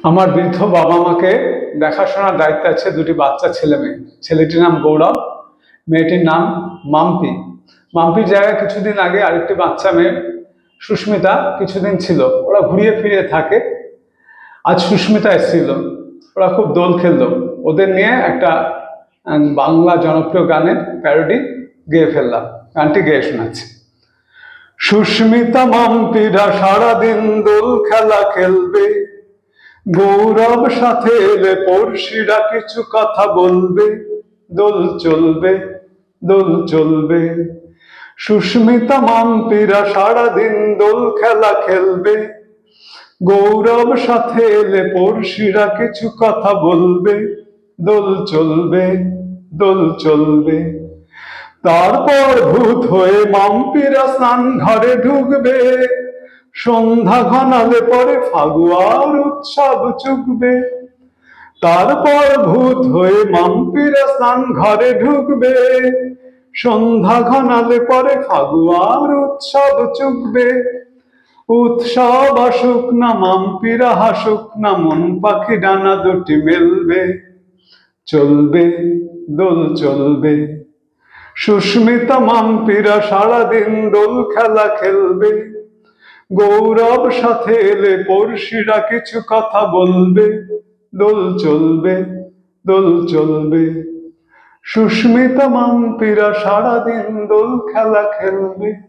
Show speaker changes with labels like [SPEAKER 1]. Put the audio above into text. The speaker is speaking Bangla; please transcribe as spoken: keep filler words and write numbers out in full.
[SPEAKER 1] আমার বৃদ্ধ বাবা মাকে দেখাশোনার দায়িত্ব আছে দুটি বাচ্চা ছেলে মেয়ে। ছেলেটির নাম গৌরব, মেয়েটির নাম মাম্পি। মাম্পির জায়গায় কিছুদিন আগে আরেকটি বাচ্চা মেয়ে সুস্মিতা কিছুদিন ছিল। ওরা ঘুরিয়ে ফিরিয়ে থাকে। আজ সুস্মিতা এসেছিল, ওরা খুব দোল খেললো। ওদের নিয়ে একটা বাংলা জনপ্রিয় গানের প্যারোডি গেয়ে ফেললাম, গানটি গেয়ে শোনাচ্ছি। সুস্মিতা মাম্পিরা সারাদিন দোল খেলা খেলবে, গৌরব সাথে এলে পড়শিরা কিছু কথা বলবে, দোল চলবে দোল চলবে। সুস্মিতা মাম্পিরা সারাদিন দোল খেলা খেলবে, গৌরব সাথে এলে পড়শিরা কিছু কথা বলবে, দোল চলবে দোল চলবে। তারপর ভূত হয়ে মাম্পিরা স্নান ঘরে ঢুকবে, সন্ধ্যা ঘনালে পরে ফাগুয়ার উৎসব চুকবে। তারপর ভূত হয়ে মাম্পিরা স্নান ঘরে ঢুকবে, সন্ধ্যা ঘনালে পরে ফাগুয়ার উৎসব চুকবে। উৎসব আসুক না মাম্পিরা হাসুক না, মন পাখি ডানা দুটি মেলবে, চলবে দোল চলবে। সুস্মিতা মাম্পিরা সারাদিন দোল খেলা খেলবে, গৌরব সাথে এলে পড়শিরা কিছু কথা বলবে, দোল চলবে দোল চলবে। সুস্মিতা মাম্পিরা সারাদিন দোল খেলা খেলবে।